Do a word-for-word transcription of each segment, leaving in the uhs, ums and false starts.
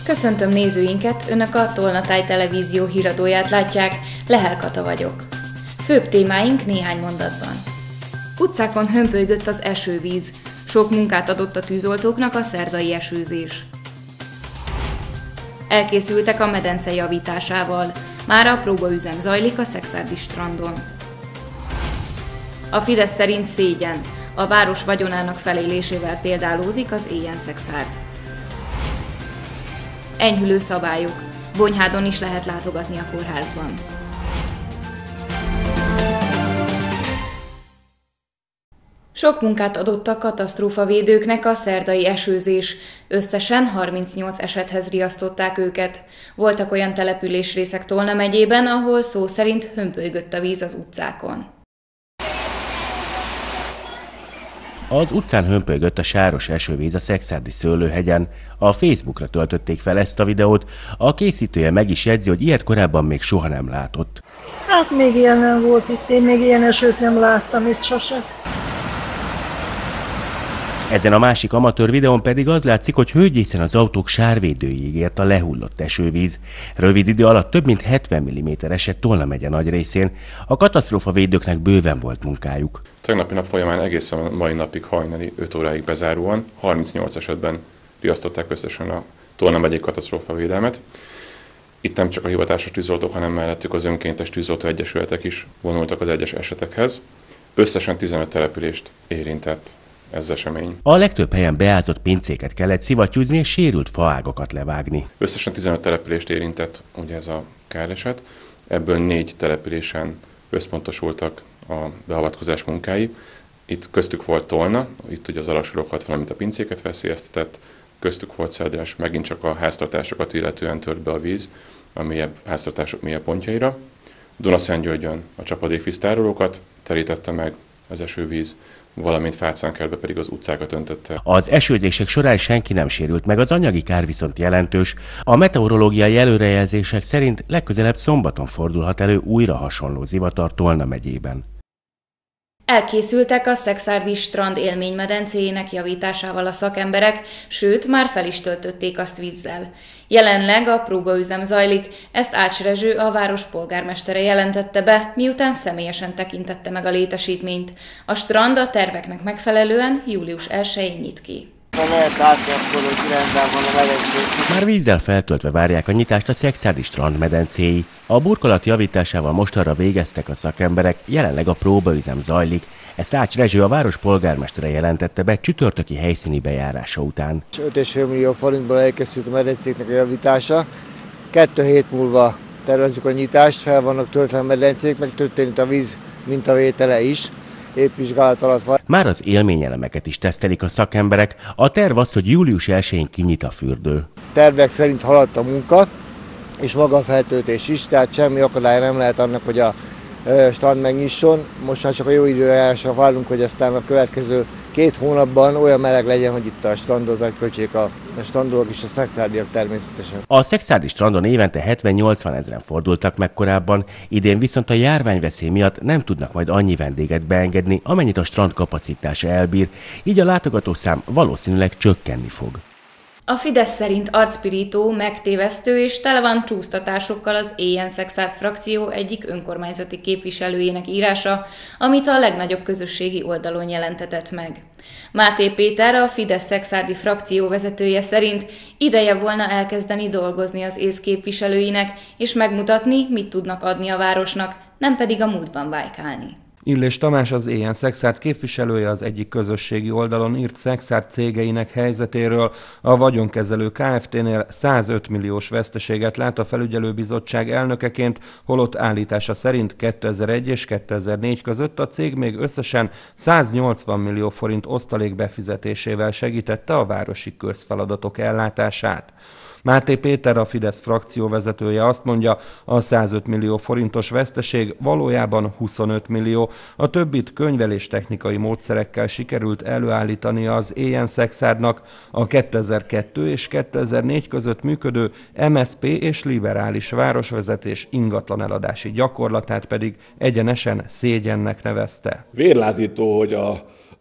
Köszöntöm nézőinket, Önök a Tolnatáj televízió híradóját látják, Lehel Kata vagyok. Főbb témáink néhány mondatban. Utcákon hömpölygött az esővíz, sok munkát adott a tűzoltóknak a szerdai esőzés. Elkészültek a medence javításával, már a próbaüzem zajlik a szekszárdi strandon. A Fidesz szerint szégyen, a város vagyonának felélésével példálózik az Éjen-Szekszárd. Enyhülő szabályok, Bonyhádon is lehet látogatni a kórházban. Sok munkát adott a katasztrófavédőknek a szerdai esőzés, összesen harmincnyolc esethez riasztották őket. Voltak olyan településrészek Tolna megyében, ahol szó szerint hömpölygött a víz az utcákon. Az utcán hömpölygött a sáros esővíz a szekszárdi Szőlőhegyen. A Facebookra töltötték fel ezt a videót, a készítője meg is jegyzi, hogy ilyet korábban még soha nem látott. Hát még ilyen nem volt itt, én még ilyen esőt nem láttam itt sose. Ezen a másik amatőr videón pedig az látszik, hogy hőgyészen az autók sárvédőjéig ért a lehullott esővíz. Rövid idő alatt több mint hetven milliméter esett Tolna megye nagy részén. A katasztrófavédőknek bőven volt munkájuk. Tegnapi nap folyamán egészen mai napig hajnali öt óráig bezáróan harmincnyolc esetben riasztották összesen a Tolna megyei katasztrófavédelmet. Itt nem csak a hivatásos tűzoltók, hanem mellettük az önkéntes tűzoltó egyesületek is vonultak az egyes esetekhez. Összesen tizenöt települést érintett ez esemény. A legtöbb helyen beázott pincéket kellett szivattyúzni és sérült faágakat levágni. Összesen tizenöt települést érintett ugye ez a káreset, ebből négy településen összpontosultak a beavatkozás munkái. Itt köztük volt Tolna, itt ugye az alaksorokat, valamint a pincéket veszélyeztetett, köztük volt Szedres, megint csak a háztartásokat illetően tört be a víz a mélyebb háztartások mélyebb pontjaira. Dunaszentgyörgyön a csapadékvíztárolókat terítette meg az esővíz, valamint Fácánkertbe pedig az utcákat öntötte. Az esőzések során senki nem sérült meg, az anyagi kár viszont jelentős. A meteorológiai előrejelzések szerint legközelebb szombaton fordulhat elő újra hasonló zivatar Tolna megyében. Elkészültek a szekszárdi strand élménymedencéjének javításával a szakemberek, sőt, már fel is töltötték azt vízzel. Jelenleg a próbaüzem zajlik, ezt Ács Rezső, a város polgármestere jelentette be, miután személyesen tekintette meg a létesítményt. A strand a terveknek megfelelően július elsején nyit ki. Már vízzel feltöltve várják a nyitást a szekszárdi strand medencéi. A burkolat javításával mostanra végeztek a szakemberek, jelenleg a próbaüzem zajlik. Ezt Ács Rezső, a város polgármestere jelentette be csütörtöki helyszíni bejárása után. öt egész öt millió forintból elkészült a medencéknek a javítása. Kettő hét múlva tervezzük a nyitást, fel vannak töltve a medencék, meg történt a víz mintavétele is. Épp vizsgálat alatt van. Már az élményelemeket is tesztelik a szakemberek. A terv az, hogy július elsején kinyit a fürdő. Tervek szerint haladt a munka, és maga a feltöltés is, tehát semmi akadály nem lehet annak, hogy a strand megnyisson. Most már csak a jó időjárásra várunk, hogy aztán a következő két hónapban olyan meleg legyen, hogy itt a strandot megtöltsék a strandolók és a szekszárdiak természetesen. A szekszárdi strandon évente hetven-nyolcvan ezren fordultak meg korábban, idén viszont a járványveszély miatt nem tudnak majd annyi vendéget beengedni, amennyit a strand kapacitása elbír, így a látogatószám valószínűleg csökkenni fog. A Fidesz szerint arcpirító, megtévesztő és tele van csúsztatásokkal az Éjen-Szekszárd frakció egyik önkormányzati képviselőjének írása, amit a legnagyobb közösségi oldalon jelentetett meg. Máté Péter, a Fidesz szekszárdi frakció vezetője szerint ideje volna elkezdeni dolgozni az ÉSZ képviselőinek, és megmutatni, mit tudnak adni a városnak, nem pedig a múltban vájkálni. Illés Tamás, az Éjen-Szekszárd képviselője, az egyik közösségi oldalon írt Szekszárd cégeinek helyzetéről. A vagyonkezelő Kft-nél százöt milliós veszteséget lát a felügyelőbizottság elnökeként, holott állítása szerint kétezer-egy és kétezer-négy között a cég még összesen száznyolcvan millió forint osztalék befizetésével segítette a városi közfeladatok ellátását. Máté Péter, a Fidesz frakció vezetője azt mondja, a százöt millió forintos veszteség valójában huszonöt millió. A többit könyvelés technikai módszerekkel sikerült előállítani az Éjen-Szekszárdnak. A kétezer-kettő és kétezer-négy között működő em es zé pé és liberális városvezetés ingatlan eladási gyakorlatát pedig egyenesen szégyennek nevezte. Vérlázító, hogy a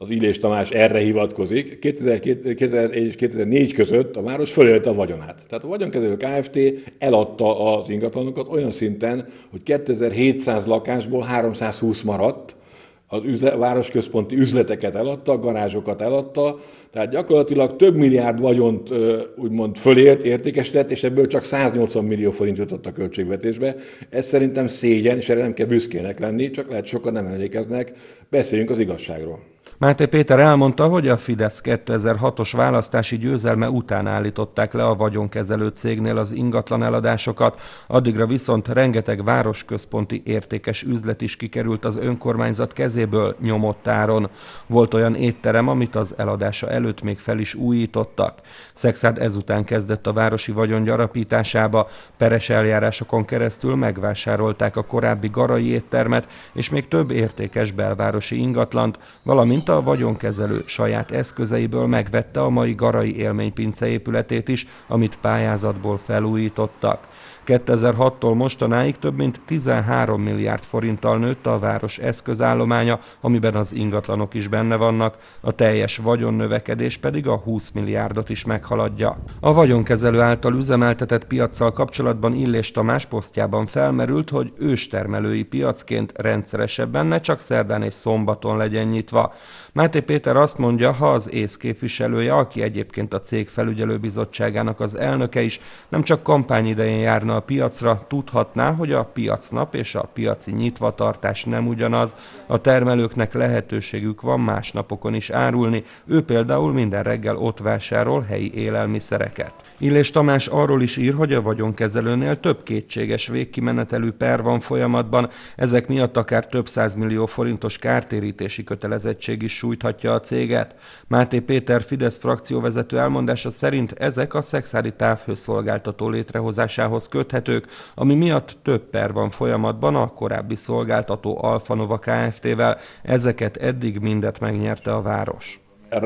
az Illés Tamás erre hivatkozik. kétezer-két és kétezer-négy között a város fölélte a vagyonát. Tehát a Vagyonkezelő Kft. Eladta az ingatlanokat olyan szinten, hogy kétezer-hétszáz lakásból háromszázhúsz maradt, az üzle, városközponti üzleteket eladta, garázsokat eladta, tehát gyakorlatilag több milliárd vagyont úgymond fölélt, értékesített, és ebből csak száznyolcvan millió forint jutott a költségvetésbe. Ez szerintem szégyen, és erre nem kell büszkének lenni, csak lehet sokan nem emlékeznek, beszéljünk az igazságról. Máté Péter elmondta, hogy a Fidesz kétezer-hatos választási győzelme után állították le a vagyonkezelő cégnél az ingatlan eladásokat, addigra viszont rengeteg városközponti értékes üzlet is kikerült az önkormányzat kezéből nyomott áron. Volt olyan étterem, amit az eladása előtt még fel is újítottak. Szekszárd ezután kezdett a városi vagyon gyarapításába, peres eljárásokon keresztül megvásárolták a korábbi garai éttermet és még több értékes belvárosi ingatlant, valamint a vagyonkezelő saját eszközeiből megvette a mai Garai Élménypince épületét is, amit pályázatból felújítottak. kétezer-hattól mostanáig több mint tizenhárom milliárd forinttal nőtt a város eszközállománya, amiben az ingatlanok is benne vannak, a teljes vagyonnövekedés pedig a húsz milliárdot is meghaladja. A vagyonkezelő által üzemeltetett piaccal kapcsolatban Illés Tamás posztjában felmerült, hogy őstermelői piacként rendszeresebben ne csak szerdán és szombaton legyen nyitva. Máté Péter azt mondja, ha az ÉSZ képviselője, aki egyébként a cég felügyelőbizottságának az elnöke is, nem csak kampány idején járna a piacra, tudhatná, hogy a piacnap és a piaci nyitvatartás nem ugyanaz, a termelőknek lehetőségük van más napokon is árulni, ő például minden reggel ott vásárol helyi élelmiszereket. Illés Tamás arról is ír, hogy a vagyonkezelőnél több kétséges végkimenetelű per van folyamatban, ezek miatt akár több százmillió forintos kártérítési kötelezettség is sújthatja a céget. Máté Péter Fidesz frakcióvezető elmondása szerint ezek a szekszárdi távhőszolgáltató létrehozásához köthetők, ami miatt több per van folyamatban a korábbi szolgáltató Alfa Nova Kft-vel, ezeket eddig mindet megnyerte a város.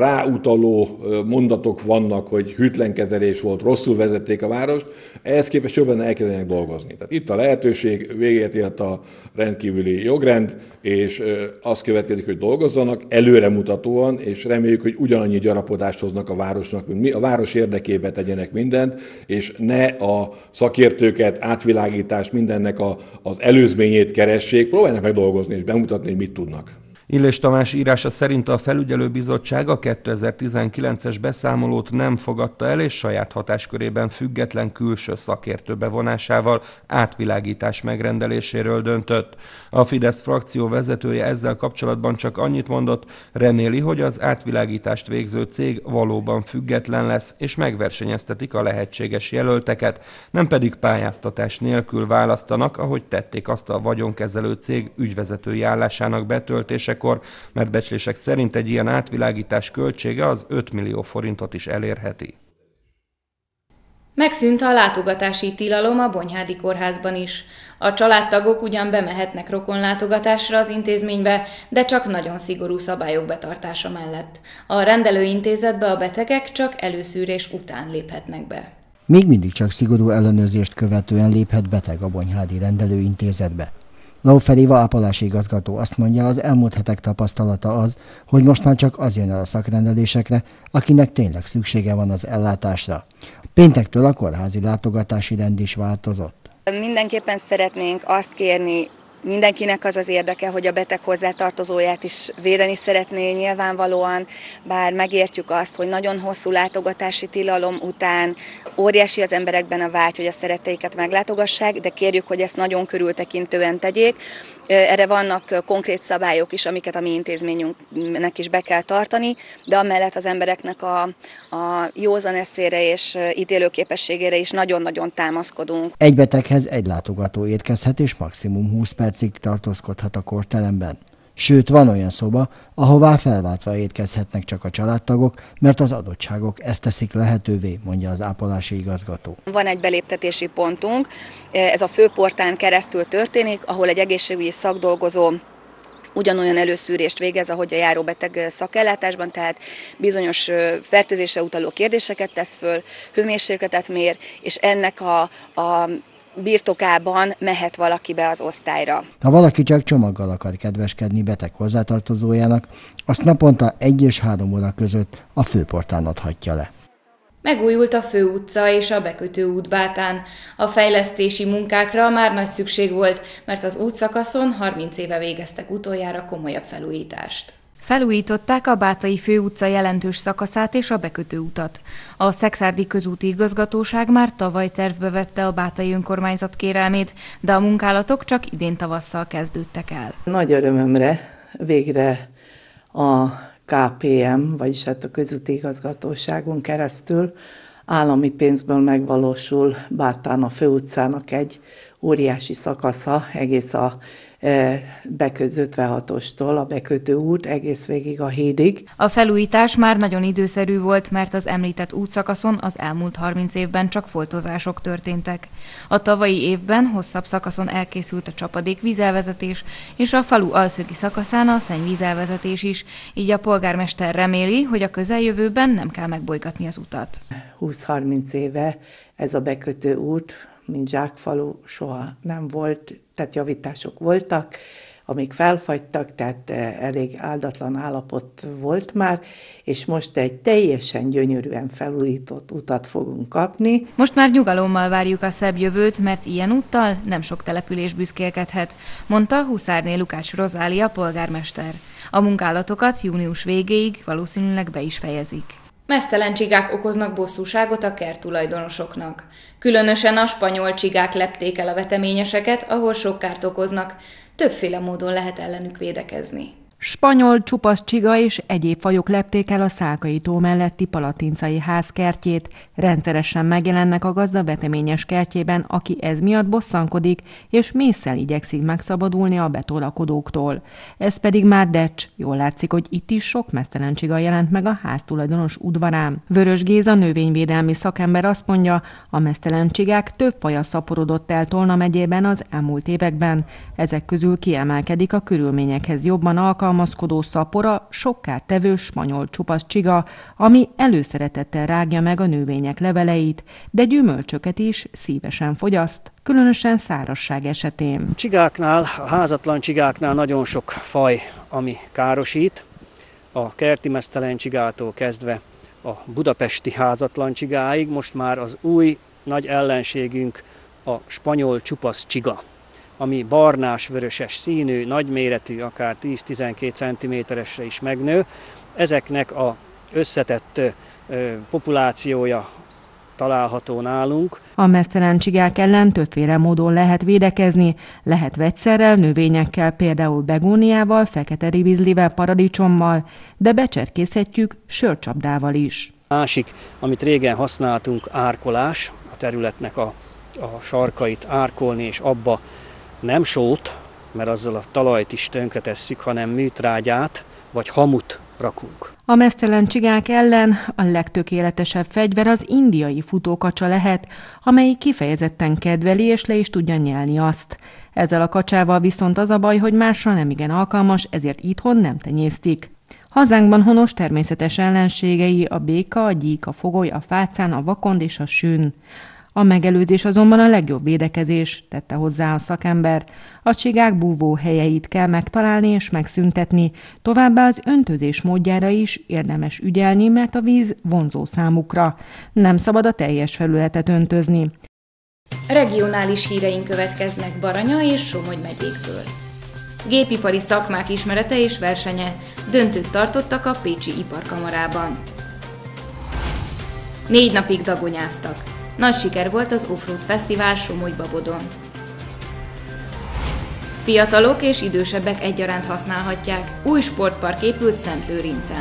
Ráutaló mondatok vannak, hogy hűtlenkezelés volt, rosszul vezették a várost, ehhez képest jobban elkezdenek dolgozni. Tehát itt a lehetőség, véget ért a rendkívüli jogrend, és azt következik, hogy dolgozzanak előremutatóan, és reméljük, hogy ugyanannyi gyarapodást hoznak a városnak, mint mi. A város érdekébe tegyenek mindent, és ne a szakértőket, átvilágítást, mindennek a, az előzményét keressék, próbálják meg dolgozni és bemutatni, hogy mit tudnak. Illés Tamás írása szerint a felügyelőbizottság a kétezer-tizenkilences beszámolót nem fogadta el, és saját hatáskörében független külső szakértő bevonásával átvilágítás megrendeléséről döntött. A Fidesz frakció vezetője ezzel kapcsolatban csak annyit mondott, reméli, hogy az átvilágítást végző cég valóban független lesz, és megversenyeztetik a lehetséges jelölteket, nem pedig pályáztatás nélkül választanak, ahogy tették azt a vagyonkezelő cég ügyvezetői állásának betöltése, mert becslések szerint egy ilyen átvilágítás költsége az öt millió forintot is elérheti. Megszűnt a látogatási tilalom a Bonyhádi Kórházban is. A családtagok ugyan bemehetnek rokonlátogatásra az intézménybe, de csak nagyon szigorú szabályok betartása mellett. A rendelőintézetbe a betegek csak előszűrés után léphetnek be. Még mindig csak szigorú ellenőrzést követően léphet beteg a Bonyhádi rendelőintézetbe. Laufer Éva ápolási igazgató azt mondja, az elmúlt hetek tapasztalata az, hogy most már csak az jön el a szakrendelésekre, akinek tényleg szüksége van az ellátásra. Péntektől a kórházi látogatási rend is változott. Mindenképpen szeretnénk azt kérni, mindenkinek az az érdeke, hogy a beteg hozzátartozóját is védeni szeretné nyilvánvalóan, bár megértjük azt, hogy nagyon hosszú látogatási tilalom után óriási az emberekben a vágy, hogy a szeretteiket meglátogassák, de kérjük, hogy ezt nagyon körültekintően tegyék. Erre vannak konkrét szabályok is, amiket a mi intézményünknek is be kell tartani, de amellett az embereknek a, a józan eszére és ítélőképességére is nagyon-nagyon támaszkodunk. Egy beteghez egy látogató érkezhet és maximum húsz percig tartózkodhat a kórteremben. Sőt, van olyan szoba, ahová felváltva érkezhetnek csak a családtagok, mert az adottságok ezt teszik lehetővé, mondja az ápolási igazgató. Van egy beléptetési pontunk, ez a főportán keresztül történik, ahol egy egészségügyi szakdolgozó ugyanolyan előszűrést végez, ahogy a járóbeteg szakellátásban, tehát bizonyos fertőzésre utaló kérdéseket tesz föl, hőmérsékletet mér, és ennek a, a birtokában mehet valaki be az osztályra. Ha valaki csak csomaggal akar kedveskedni beteg hozzátartozójának, azt naponta egy és három óra között a főportán adhatja le. Megújult a főutca és a bekötő út Bátán. A fejlesztési munkákra már nagy szükség volt, mert az útszakaszon harminc éve végeztek utoljára komolyabb felújítást. Felújították a Bátai főutca jelentős szakaszát és a bekötő utat. A Szekszárdi Közúti Igazgatóság már tavaly tervbe vette a Bátai önkormányzat kérelmét, de a munkálatok csak idén tavasszal kezdődtek el. Nagy örömömre végre a ká pé em, vagyis hát a Közúti Igazgatóságon keresztül állami pénzből megvalósul Bátán a főutcának egy óriási szakasza, egész a bekötő ötvenhatostól a bekötő út egész végig a hídig. A felújítás már nagyon időszerű volt, mert az említett útszakaszon az elmúlt harminc évben csak foltozások történtek. A tavalyi évben hosszabb szakaszon elkészült a csapadékvízelvezetés, és a falu alszögi szakaszán a szennyvízelvezetés is, így a polgármester reméli, hogy a közeljövőben nem kell megbolygatni az utat. húsz-harminc éve ez a bekötő út, mint zsákfalu, soha nem volt, tehát javítások voltak, amik felfagytak, tehát elég áldatlan állapot volt már, és most egy teljesen gyönyörűen felújított utat fogunk kapni. Most már nyugalommal várjuk a szebb jövőt, mert ilyen úttal nem sok település büszkélkedhet, mondta Huszárné Lukács Rozália polgármester. A munkálatokat június végéig valószínűleg be is fejezik. Meztelen csigák okoznak bosszúságot a kerttulajdonosoknak. Különösen a spanyol csigák lepték el a veteményeseket, ahol sok kárt okoznak. Többféle módon lehet ellenük védekezni. Spanyol, csupasz csiga és egyéb fajok lepték el a Szálkai-tó melletti Palatincai ház kertjét. Rendszeresen megjelennek a gazda veteményes kertjében, aki ez miatt bosszankodik, és mésszel igyekszik megszabadulni a betolakodóktól. Ez pedig már decs. Jól látszik, hogy itt is sok meztelen csiga jelent meg a háztulajdonos udvarán. Vörös Géza növényvédelmi szakember azt mondja, a meztelen csigák több faja szaporodott el Tolna megyében az elmúlt években. Ezek közül kiemelkedik a körülményekhez jobban alkalmazkodó szapora, sok kártevő spanyol csupasz csiga, ami előszeretettel rágja meg a növények leveleit, de gyümölcsöket is szívesen fogyaszt, különösen szárazság esetén. Csigáknál, a házatlan csigáknál nagyon sok faj, ami károsít, a kerti meztelen csigától kezdve a budapesti házatlan csigáig, most már az új nagy ellenségünk a spanyol csupasz csiga, ami barnás-vöröses színű, nagyméretű, akár tíz-tizenkét centiméteresre is megnő. Ezeknek az összetett ö, populációja található nálunk. A meztelen csigák ellen többféle módon lehet védekezni, lehet vegyszerrel, növényekkel, például begóniával, fekete ribizlivel, paradicsommal, de becserkészhetjük sörcsapdával is. Másik, amit régen használtunk, árkolás, a területnek a, a sarkait árkolni, és abba nem sót, mert azzal a talajt is tönkretesszük, hanem műtrágyát vagy hamut rakunk. A meztelen csigák ellen a legtökéletesebb fegyver az indiai futókacsa lehet, amelyik kifejezetten kedveli és le is tudja nyelni azt. Ezzel a kacsával viszont az a baj, hogy másra nem igen alkalmas, ezért itthon nem tenyésztik. Hazánkban honos természetes ellenségei a béka, a gyík, a fogoly, a fácán, a vakond és a sün. A megelőzés azonban a legjobb védekezés, tette hozzá a szakember. A csigák búvó helyeit kell megtalálni és megszüntetni, továbbá az öntözés módjára is érdemes ügyelni, mert a víz vonzó számukra. Nem szabad a teljes felületet öntözni. Regionális híreink következnek Baranya és Somogy megyéktől. Gépipari szakmák ismerete és versenye, döntőt tartottak a Pécsi Iparkamarában. Négy napig dagonyáztak. Nagy siker volt az Offroad Fesztivál Somogy-Babodon. Fiatalok és idősebbek egyaránt használhatják. Új sportpark épült Szentlőrincen.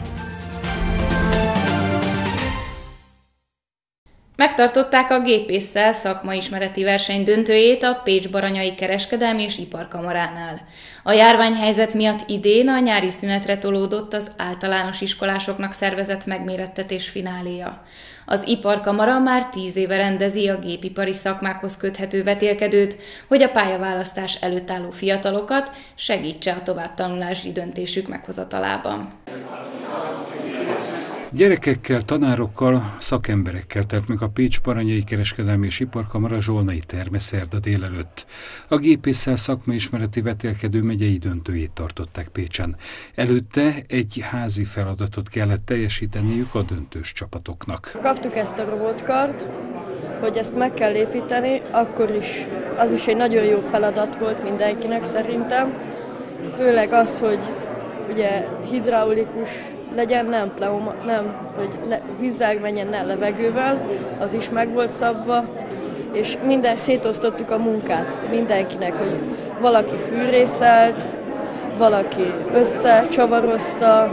Megtartották a gépésszel szakmaismereti verseny döntőjét a Pécs-Baranyai Kereskedelmi és Iparkamaránál. A járványhelyzet miatt idén a nyári szünetre tolódott az általános iskolásoknak szervezett megmérettetés fináléja. Az Iparkamara már tíz éve rendezi a gépipari szakmákhoz köthető vetélkedőt, hogy a pályaválasztás előtt álló fiatalokat segítse a továbbtanulási döntésük meghozatalában. Gyerekekkel, tanárokkal, szakemberekkel telt meg a Pécs-Baranyai Kereskedelmi és Iparkamara zsolnai terme szerda délelőtt. A gépésszel szakmaismereti vetélkedő megyei döntőjét tartották Pécsen. Előtte egy házi feladatot kellett teljesíteniük a döntős csapatoknak. Kaptuk ezt a robotkart, hogy ezt meg kell építeni, akkor is az is egy nagyon jó feladat volt mindenkinek szerintem. Főleg az, hogy ugye hidraulikus legyen, nem pneuma, nem, hogy ne, vízzel menjen, ne levegővel, az is meg volt szabva, és minden szétosztottuk a munkát mindenkinek, hogy valaki fűrészelt, valaki összecsavarozta,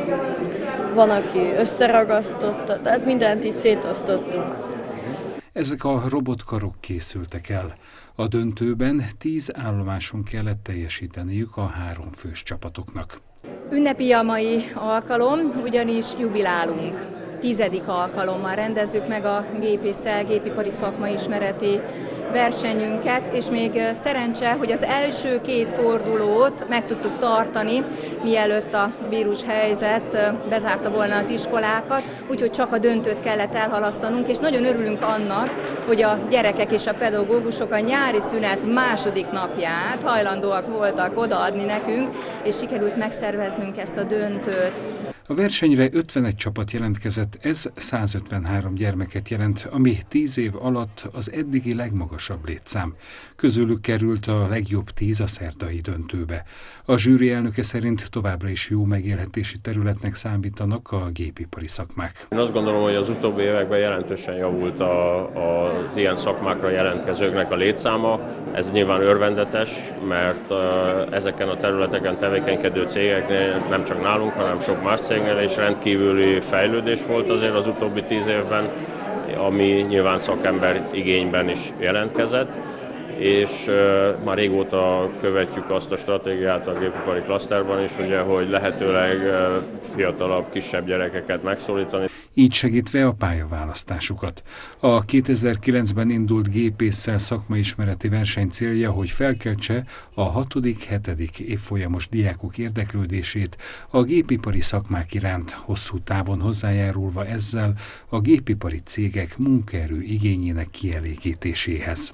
van, aki összeragasztotta, tehát mindent így szétosztottuk. Ezek a robotkarok készültek el. A döntőben tíz állomáson kellett teljesíteniük a három fős csapatoknak. Ünnepi a mai alkalom, ugyanis jubilálunk. Tizedik alkalommal rendezzük meg a gépésszel, gépipari szakmaismereti versenyünket, és még szerencse, hogy az első két fordulót meg tudtuk tartani, mielőtt a vírushelyzet bezárta volna az iskolákat, úgyhogy csak a döntőt kellett elhalasztanunk, és nagyon örülünk annak, hogy a gyerekek és a pedagógusok a nyári szünet második napját hajlandóak voltak odaadni nekünk, és sikerült megszerveznünk ezt a döntőt. A versenyre ötvenegy csapat jelentkezett, ez százötvenhárom gyermeket jelent, ami tíz év alatt az eddigi legmagasabb létszám. Közülük került a legjobb tíz a szerdai döntőbe. A zsűri elnöke szerint továbbra is jó megélhetési területnek számítanak a gépipari szakmák. Én azt gondolom, hogy az utóbbi években jelentősen javult a, a, az ilyen szakmákra jelentkezőknek a létszáma. Ez nyilván örvendetes, mert ezeken a területeken tevékenykedő cégeknél nem csak nálunk, hanem sok más cégnél is rendkívüli fejlődés volt azért az utóbbi tíz évben, ami nyilván szakember igényben is jelentkezett, és uh, már régóta követjük azt a stratégiát a gépipari klaszterban is, ugye, hogy lehetőleg uh, fiatalabb, kisebb gyerekeket megszólítani. Így segítve a pályaválasztásukat. A kétezer-kilencben indult gépésszel szakmaismereti verseny célja, hogy felkeltse a hatodik-hetedik évfolyamos diákok érdeklődését a gépipari szakmák iránt, hosszú távon hozzájárulva ezzel a gépipari cégek munkaerő igényének kielégítéséhez.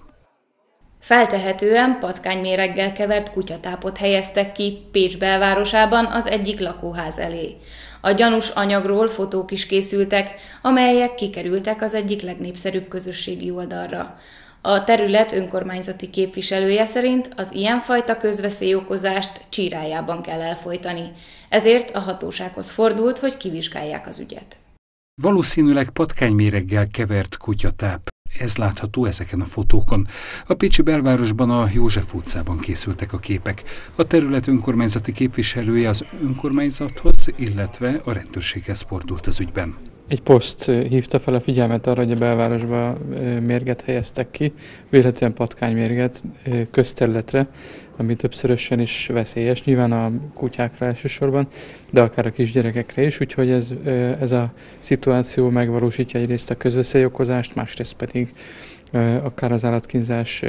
Feltehetően patkányméreggel kevert kutyatápot helyeztek ki Pécs belvárosában az egyik lakóház elé. A gyanús anyagról fotók is készültek, amelyek kikerültek az egyik legnépszerűbb közösségi oldalra. A terület önkormányzati képviselője szerint az ilyenfajta közveszélyokozást Csírájában kell elfojtani, ezért a hatósághoz fordult, hogy kivizsgálják az ügyet. Valószínűleg patkányméreggel kevert kutyatáp. Ez látható ezeken a fotókon. A pécsi belvárosban a József utcában készültek a képek. A terület önkormányzati képviselője az önkormányzathoz, illetve a rendőrséghez fordult az ügyben. Egy poszt hívta fel a figyelmet arra, hogy a belvárosba mérget helyeztek ki, véletlenül patkánymérget közterületre, ami többszörösen is veszélyes, nyilván a kutyákra elsősorban, de akár a kisgyerekekre is, úgyhogy ez, ez a szituáció megvalósítja egyrészt a közveszélyokozást, másrészt pedig akár az állatkínzás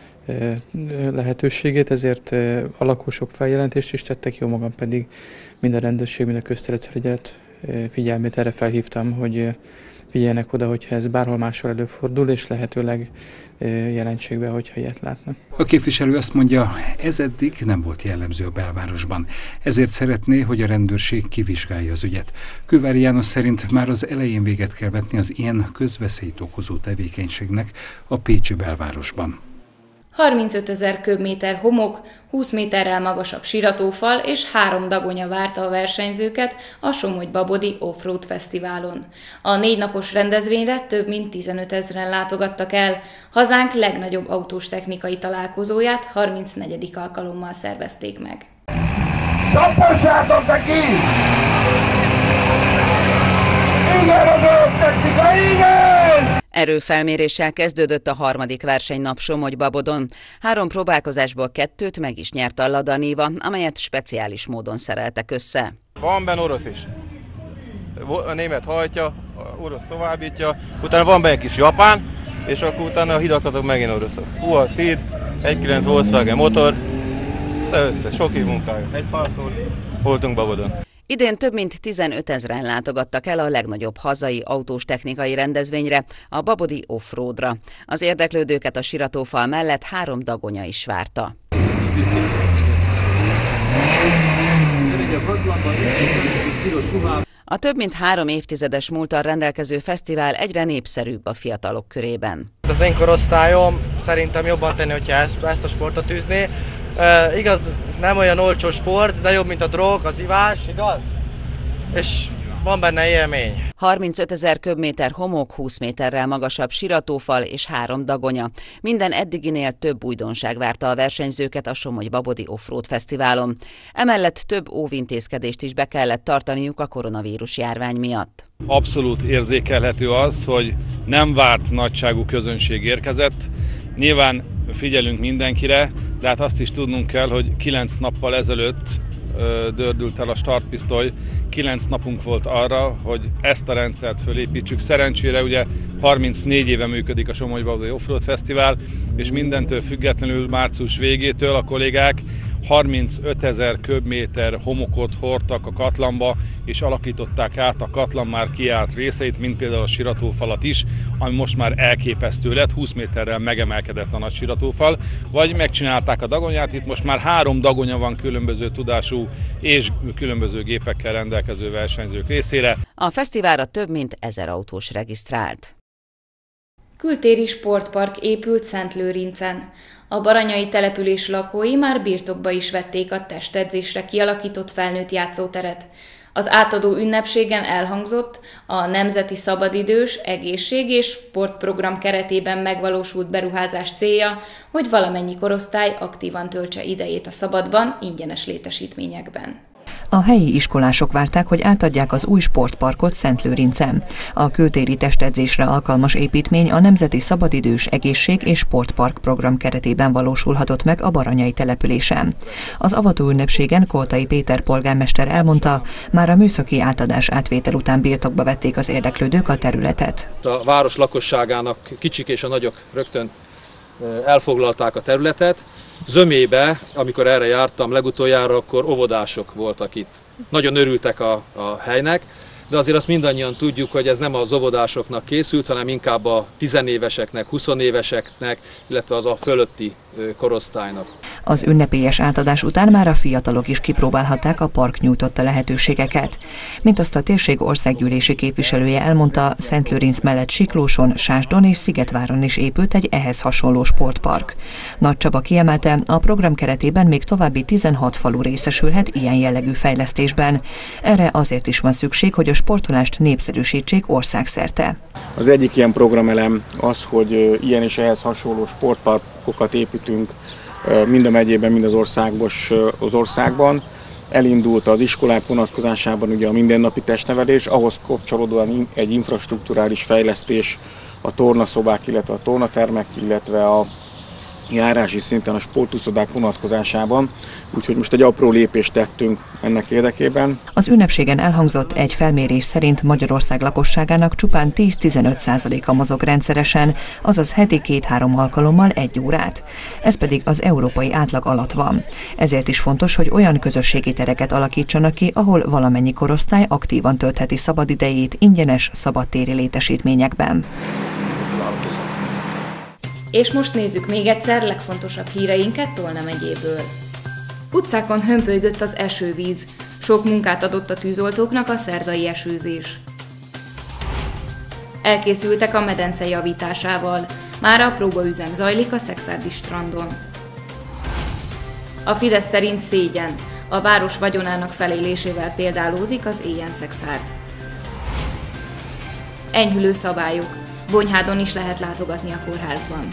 lehetőségét, ezért a lakosok feljelentést is tettek, jó magam pedig mind a rendőrség, mind a közterületfelügyelet figyelmét erre felhívtam, hogy figyeljenek oda, hogyha ez bárhol máshol előfordul, és lehetőleg jelentsék be, hogyha ilyet látnak. A képviselő azt mondja, ez eddig nem volt jellemző a belvárosban. Ezért szeretné, hogy a rendőrség kivizsgálja az ügyet. Kővári János szerint már az elején véget kell vetni az ilyen közveszélyt okozó tevékenységnek a pécsi belvárosban. harmincötezer köbméter homok, húsz méterrel magasabb siratófal és három dagonya várta a versenyzőket a Somogy-Babodi Offroad Fesztiválon. A négy napos rendezvényre több mint tizenötezren látogattak el. Hazánk legnagyobb autós technikai találkozóját harmincnegyedik alkalommal szervezték meg. Tapossátok neki! Igen, az orosz technika, igen! Erőfelméréssel kezdődött a harmadik versenynap Somogy-Babodon. Három próbálkozásból kettőt meg is nyert a Lada Niva, amelyet speciális módon szereltek össze. Van benne orosz is. A német hajtja, a orosz továbbítja, utána van benne egy kis japán, és akkor utána a hidak azok megint oroszok. U A S Híd, egy kilenc Volkswagen motor, össze, sok év munkája. Egy párszor voltunk Babodon. Idén több mint tizenötezren látogattak el a legnagyobb hazai autós technikai rendezvényre, a Babodi Offroadra. Az érdeklődőket a siratófal mellett három dagonya is várta. A több mint három évtizedes múlttal rendelkező fesztivál egyre népszerűbb a fiatalok körében. Az én korosztályom szerintem jobban tenni, hogyha ezt, ezt a sportot űzné. E, igaz, nem olyan olcsó sport, de jobb, mint a drog, az ivás, igaz? És van benne élmény. harmincötezer köbméter homok, húsz méterrel magasabb siratófal és három dagonya. Minden eddiginél több újdonság várta a versenyzőket a Somogy-Babodi Offroad Fesztiválon. Emellett több óvintézkedést is be kellett tartaniuk a koronavírus járvány miatt. Abszolút érzékelhető az, hogy nem várt nagyságú közönség érkezett. Nyilván figyelünk mindenkire, de hát azt is tudnunk kell, hogy kilenc nappal ezelőtt dördült el a startpisztoly, kilenc napunk volt arra, hogy ezt a rendszert fölépítsük. Szerencsére ugye harmincnégy éve működik a Somogy-Babodi Offroad Fesztivál, és mindentől függetlenül március végétől a kollégák harmincötezer köbméter homokot hordtak a katlanba, és alakították át a katlan már kiállt részeit, mint például a siratófalat is, ami most már elképesztő lett, húsz méterrel megemelkedett a nagy siratófal, vagy megcsinálták a dagonyát, itt most már három dagonya van különböző tudású és különböző gépekkel rendelkező versenyzők részére. A fesztiválra több mint ezer autós regisztrált. Kültéri sportpark épült Szentlőrincen. A baranyai település lakói már birtokba is vették a testedzésre kialakított felnőtt játszóteret. Az átadó ünnepségen elhangzott a Nemzeti Szabadidős Egészség és Sportprogram keretében megvalósult beruházás célja, hogy valamennyi korosztály aktívan töltse idejét a szabadban, ingyenes létesítményekben. A helyi iskolások várták, hogy átadják az új sportparkot Szentlőrincen. A kültéri testedzésre alkalmas építmény a Nemzeti Szabadidős Egészség és Sportpark program keretében valósulhatott meg a baranyai településen. Az avató ünnepségen Koltai Péter polgármester elmondta, már a műszaki átadás átvétel után birtokba vették az érdeklődők a területet. A város lakosságának kicsik és a nagyok rögtön elfoglalták a területet. Zömébe, amikor erre jártam legutoljára, akkor óvodások voltak itt. Nagyon örültek a, a helynek, de azért azt mindannyian tudjuk, hogy ez nem az óvodásoknak készült, hanem inkább a tizenéveseknek, huszonéveseknek, illetve az a fölötti korosztálynak. Az ünnepélyes átadás után már a fiatalok is kipróbálhatták a park nyújtotta lehetőségeket. Mint azt a térség országgyűlési képviselője elmondta, Szentlőrinc mellett Siklóson, Sásdon és Szigetváron is épült egy ehhez hasonló sportpark. Nagy Csaba kiemelte, a program keretében még további tizenhat falu részesülhet ilyen jellegű fejlesztésben. Erre azért is van szükség, hogy a sportolást népszerűsítsék országszerte. Az egyik ilyen programelem az, hogy ilyen és ehhez hasonló sportparkokat építünk mind a megyében, mind az országban. Az országban. Elindult az iskolák vonatkozásában ugye a mindennapi testnevelés, ahhoz kapcsolódóan egy infrastrukturális fejlesztés, a tornaszobák, illetve a tornatermek, illetve a járási szinten a sportuszodák vonatkozásában, úgyhogy most egy apró lépést tettünk ennek érdekében. Az ünnepségen elhangzott, egy felmérés szerint Magyarország lakosságának csupán tíz-tizenöt százaléka mozog rendszeresen, azaz heti két-három alkalommal egy órát. Ez pedig az európai átlag alatt van. Ezért is fontos, hogy olyan közösségi tereket alakítsanak ki, ahol valamennyi korosztály aktívan töltheti szabadidejét ingyenes szabadtéri létesítményekben. És most nézzük még egyszer legfontosabb híreinket Tolna megyéből. Utcákon hömpölygött az esővíz. Sok munkát adott a tűzoltóknak a szerdai esőzés. Elkészültek a medence javításával. Már a próbaüzem zajlik a Szekszárdi strandon. A Fidesz szerint szégyen. A város vagyonának felélésével példálózik az Éjjel-Szekszárd. Enyhülő szabályok. Bonyhádon is lehet látogatni a kórházban.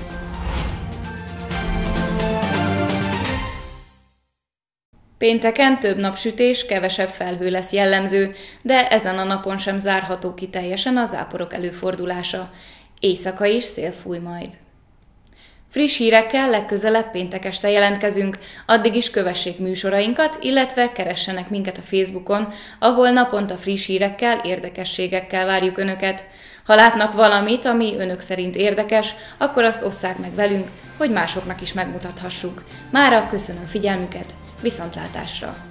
Pénteken több napsütés, kevesebb felhő lesz jellemző, de ezen a napon sem zárható ki teljesen a záporok előfordulása. Éjszaka is szél fúj majd. Friss hírekkel legközelebb péntek este jelentkezünk, addig is kövessék műsorainkat, illetve keressenek minket a Facebookon, ahol naponta friss hírekkel, érdekességekkel várjuk Önöket. Ha látnak valamit, ami Önök szerint érdekes, akkor azt osszák meg velünk, hogy másoknak is megmutathassuk. Mára köszönöm figyelmüket, viszontlátásra!